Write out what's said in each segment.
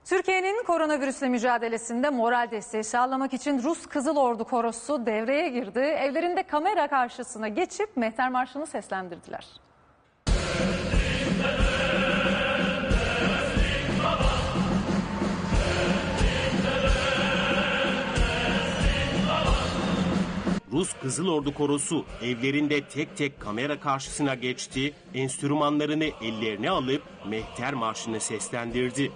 Türkiye'nin koronavirüsle mücadelesinde moral desteği sağlamak için Rus Kızıl Ordu Korosu devreye girdi. Evlerinde kamera karşısına geçip Mehter Marşı'nı seslendirdiler. Rus Kızıl Ordu Korosu evlerinde tek tek kamera karşısına geçti, enstrümanlarını ellerine alıp Mehter Marşı'nı seslendirdi.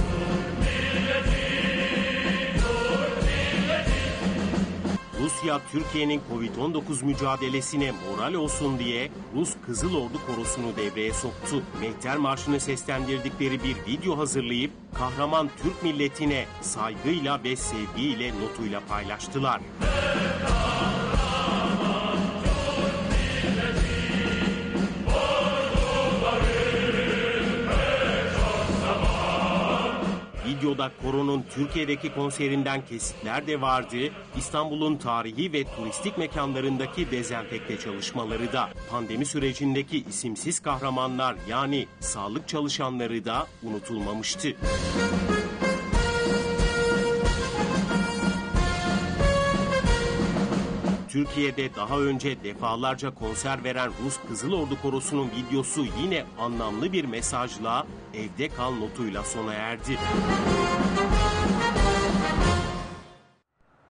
Rusya, Türkiye'nin Covid-19 mücadelesine moral olsun diye Rus Kızıl Ordu Korosu'nu devreye soktu. Mehter Marşı'nı seslendirdikleri bir video hazırlayıp kahraman Türk milletine saygıyla ve sevgiyle notuyla paylaştılar. Videoda koronun Türkiye'deki konserinden kesitler de vardı. İstanbul'un tarihi ve turistik mekanlarındaki dezenfekte çalışmaları da, pandemi sürecindeki isimsiz kahramanlar yani sağlık çalışanları da unutulmamıştı. Türkiye'de daha önce defalarca konser veren Rus Kızıl Ordu Korosu'nun videosu yine anlamlı bir mesajla, evde kal notuyla sona erdi.